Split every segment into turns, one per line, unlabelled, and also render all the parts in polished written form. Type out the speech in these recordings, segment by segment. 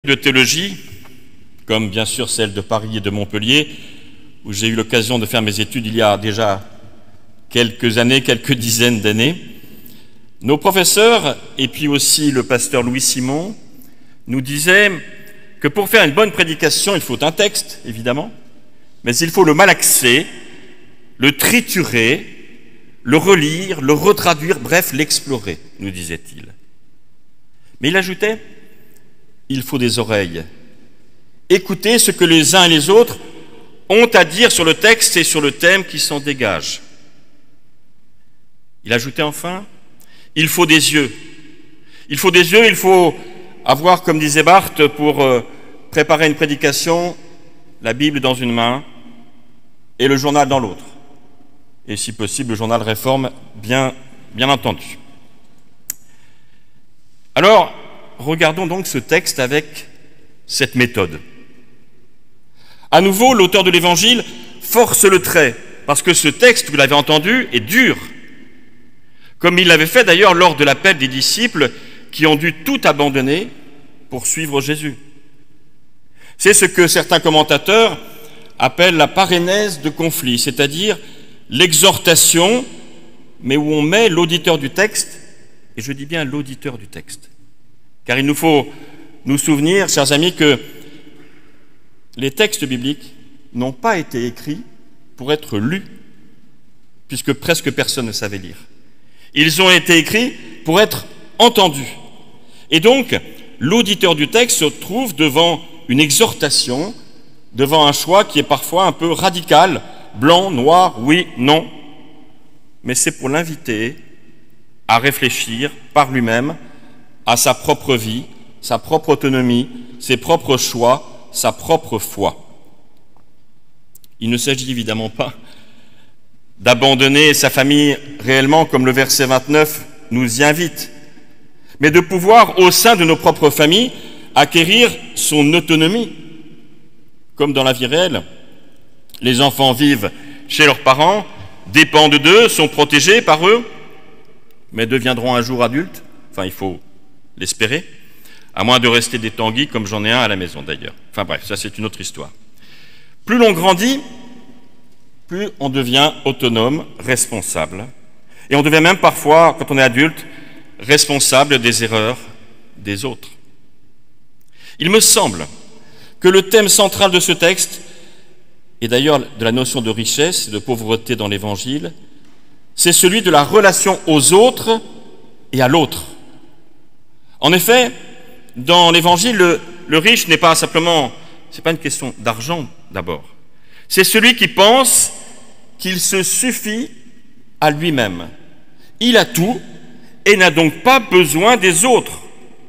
de théologie, comme bien sûr celle de Paris et de Montpellier, où j'ai eu l'occasion de faire mes études il y a déjà quelques années, quelques dizaines d'années, nos professeurs, et puis aussi le pasteur Louis Simon, nous disaient que pour faire une bonne prédication, il faut un texte, évidemment, mais il faut le malaxer, le triturer, le relire, le retraduire, bref, l'explorer, nous disait-il. Mais il ajoutait, il faut des oreilles. Écoutez ce que les uns et les autres ont à dire sur le texte et sur le thème qui s'en dégage. Il ajoutait enfin, il faut des yeux. Il faut des yeux, il faut avoir, comme disait Barthes, pour préparer une prédication, la Bible dans une main et le journal dans l'autre. Et si possible, le journal Réforme, bien entendu. Alors, regardons donc ce texte avec cette méthode. À nouveau, l'auteur de l'Évangile force le trait, parce que ce texte, vous l'avez entendu, est dur, comme il l'avait fait d'ailleurs lors de l'appel des disciples qui ont dû tout abandonner pour suivre Jésus. C'est ce que certains commentateurs appellent la parénèse de conflit, c'est-à-dire l'exhortation, mais où on met l'auditeur du texte, et je dis bien l'auditeur du texte. Car il nous faut nous souvenir, chers amis, que les textes bibliques n'ont pas été écrits pour être lus, puisque presque personne ne savait lire. Ils ont été écrits pour être entendus. Et donc, l'auditeur du texte se trouve devant une exhortation, devant un choix qui est parfois un peu radical, blanc, noir, oui, non. Mais c'est pour l'inviter à réfléchir par lui-même à sa propre vie, sa propre autonomie, ses propres choix, sa propre foi. Il ne s'agit évidemment pas d'abandonner sa famille réellement, comme le verset 29 nous y invite, mais de pouvoir, au sein de nos propres familles, acquérir son autonomie. Comme dans la vie réelle, les enfants vivent chez leurs parents, dépendent d'eux, sont protégés par eux, mais deviendront un jour adultes, enfin il faut l'espérer, à moins de rester des tanguis, comme j'en ai un à la maison d'ailleurs. Enfin bref, ça c'est une autre histoire. Plus l'on grandit, plus on devient autonome, responsable. Et on devient même parfois, quand on est adulte, responsable des erreurs des autres. Il me semble que le thème central de ce texte, et d'ailleurs de la notion de richesse et de pauvreté dans l'Évangile, c'est celui de la relation aux autres et à l'autre. En effet, dans l'Évangile, le riche n'est pas simplement, c'est pas une question d'argent d'abord. C'est celui qui pense qu'il se suffit à lui-même. Il a tout et n'a donc pas besoin des autres.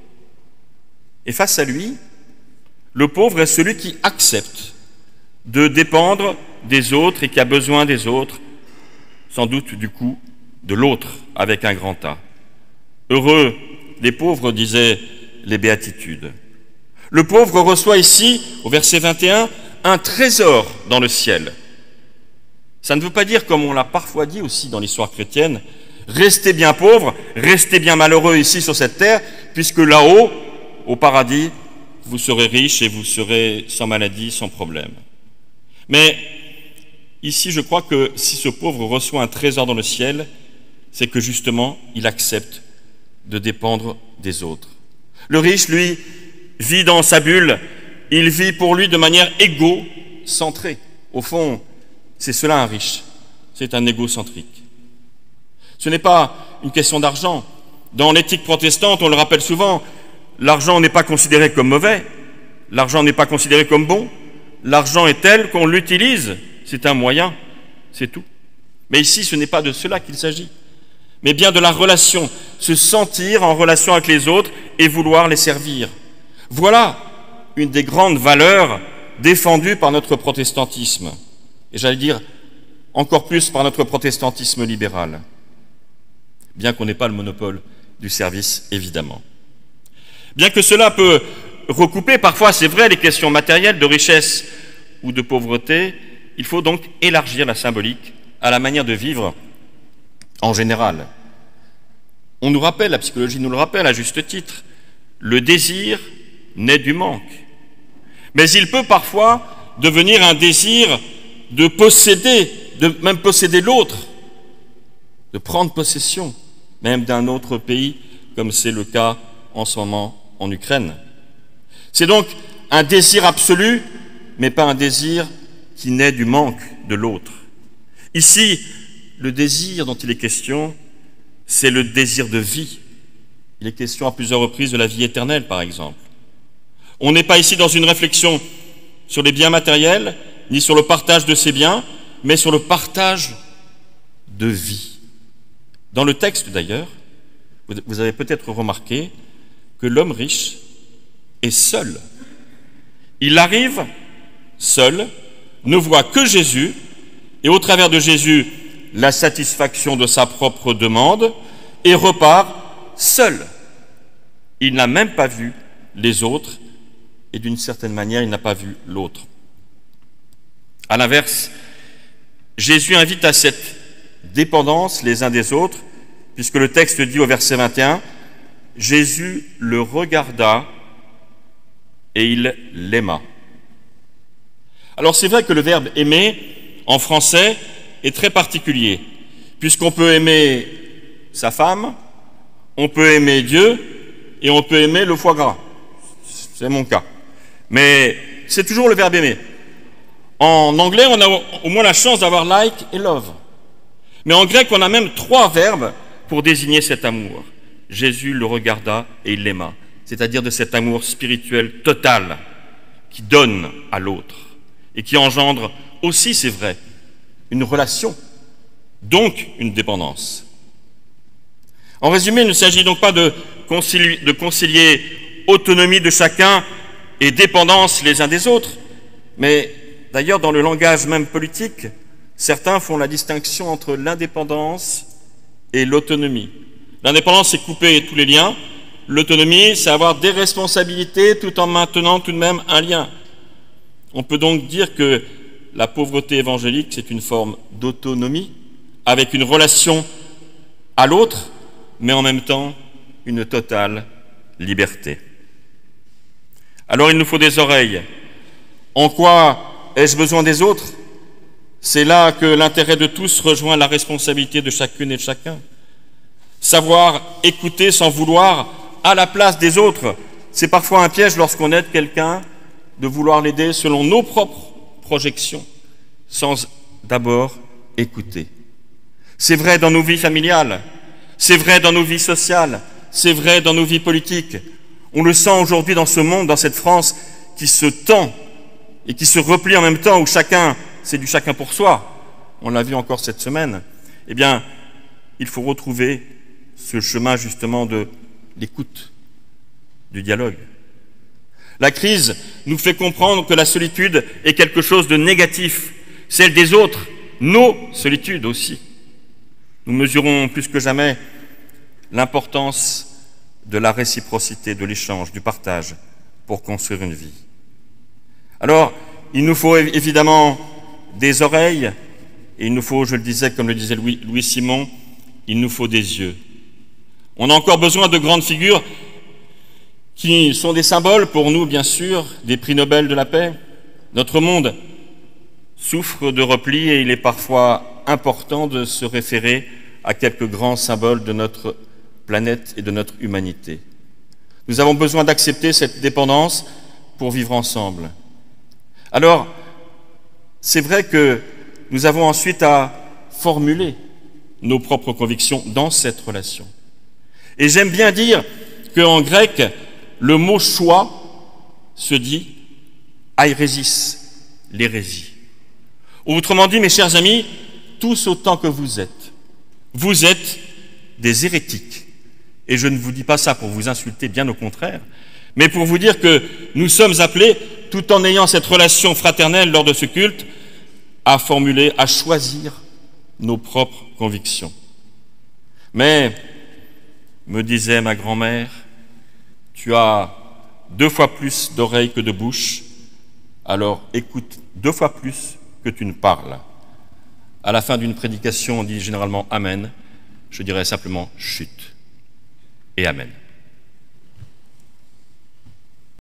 Et face à lui, le pauvre est celui qui accepte de dépendre des autres et qui a besoin des autres, sans doute du coup de l'autre avec un grand A. Heureux les pauvres, disaient les béatitudes. Le pauvre reçoit ici, au verset 21, un trésor dans le ciel. Ça ne veut pas dire, comme on l'a parfois dit aussi dans l'histoire chrétienne, restez bien pauvres, restez bien malheureux ici sur cette terre, puisque là-haut, au paradis, vous serez riches et vous serez sans maladie, sans problème. Mais ici, je crois que si ce pauvre reçoit un trésor dans le ciel, c'est que justement, il accepte de dépendre des autres. Le riche, lui, vit dans sa bulle, il vit pour lui de manière égocentrée. Au fond, c'est cela un riche, c'est un égocentrique. Ce n'est pas une question d'argent. Dans l'éthique protestante, on le rappelle souvent, l'argent n'est pas considéré comme mauvais, l'argent n'est pas considéré comme bon, l'argent est tel qu'on l'utilise, c'est un moyen, c'est tout. Mais ici, ce n'est pas de cela qu'il s'agit, mais bien de la relation, se sentir en relation avec les autres et vouloir les servir. Voilà une des grandes valeurs défendues par notre protestantisme, et j'allais dire encore plus par notre protestantisme libéral, bien qu'on n'ait pas le monopole du service, évidemment. Bien que cela peut recouper parfois, c'est vrai, les questions matérielles de richesse ou de pauvreté, il faut donc élargir la symbolique à la manière de vivre en général. On nous rappelle, la psychologie nous le rappelle à juste titre, le désir naît du manque. Mais il peut parfois devenir un désir de posséder, de même posséder l'autre, de prendre possession, même d'un autre pays, comme c'est le cas en ce moment en Ukraine. C'est donc un désir absolu, mais pas un désir qui naît du manque de l'autre. Ici, le désir dont il est question, c'est le désir de vie. Il est question à plusieurs reprises de la vie éternelle, par exemple. On n'est pas ici dans une réflexion sur les biens matériels, ni sur le partage de ces biens, mais sur le partage de vie. Dans le texte, d'ailleurs, vous avez peut-être remarqué que l'homme riche est seul. Il arrive seul, ne voit que Jésus, et au travers de Jésus, la satisfaction de sa propre demande, et repart seul. Il n'a même pas vu les autres, et d'une certaine manière, il n'a pas vu l'autre. À l'inverse, Jésus invite à cette dépendance les uns des autres, puisque le texte dit au verset 21, « Jésus le regarda et il l'aima ». Alors c'est vrai que le verbe « aimer » en français est très particulier, puisqu'on peut aimer sa femme, on peut aimer Dieu et on peut aimer le foie gras. C'est mon cas. Mais c'est toujours le verbe « aimer ». En anglais, on a au moins la chance d'avoir « like » et « love ». Mais en grec, on a même 3 verbes pour désigner cet amour. Jésus le regarda et il l'aima, c'est-à-dire de cet amour spirituel total qui donne à l'autre et qui engendre aussi, c'est vrai, une relation, donc une dépendance. En résumé, il ne s'agit donc pas de concilier autonomie de chacun et dépendance les uns des autres, mais d'ailleurs dans le langage même politique, certains font la distinction entre l'indépendance et l'autonomie. L'indépendance, c'est couper tous les liens. L'autonomie, c'est avoir des responsabilités tout en maintenant tout de même un lien. On peut donc dire que la pauvreté évangélique, c'est une forme d'autonomie, avec une relation à l'autre, mais en même temps une totale liberté. Alors il nous faut des oreilles. En quoi ai-je besoin des autres ? C'est là que l'intérêt de tous rejoint la responsabilité de chacune et de chacun. Savoir écouter sans vouloir à la place des autres, c'est parfois un piège lorsqu'on aide quelqu'un de vouloir l'aider selon nos propres projections, sans d'abord écouter. C'est vrai dans nos vies familiales, c'est vrai dans nos vies sociales, c'est vrai dans nos vies politiques. On le sent aujourd'hui dans ce monde, dans cette France qui se tend et qui se replie en même temps, où chacun, c'est du chacun pour soi. On l'a vu encore cette semaine. Eh bien, il faut retrouver ce chemin justement de l'écoute, du dialogue. La crise nous fait comprendre que la solitude est quelque chose de négatif, celle des autres, nos solitudes aussi. Nous mesurons plus que jamais l'importance de la réciprocité, de l'échange, du partage pour construire une vie. Alors, il nous faut évidemment des oreilles, et il nous faut, je le disais, comme le disait Louis Simon, il nous faut des yeux. On a encore besoin de grandes figures qui sont des symboles pour nous, bien sûr, des prix Nobel de la paix. Notre monde souffre de repli et il est parfois important de se référer à quelques grands symboles de notre planète et de notre humanité. Nous avons besoin d'accepter cette dépendance pour vivre ensemble. Alors, c'est vrai que nous avons ensuite à formuler nos propres convictions dans cette relation. Et j'aime bien dire qu'en grec, le mot « choix » se dit « airesis », l'hérésie. Autrement dit, mes chers amis, tous autant que vous êtes des hérétiques. Et je ne vous dis pas ça pour vous insulter, bien au contraire, mais pour vous dire que nous sommes appelés, tout en ayant cette relation fraternelle lors de ce culte, à formuler, à choisir nos propres convictions. Mais, me disait ma grand-mère, tu as 2 fois plus d'oreilles que de bouche, alors écoute 2 fois plus que tu ne parles. À la fin d'une prédication, on dit généralement « Amen ». Je dirais simplement « Chut » et « Amen ».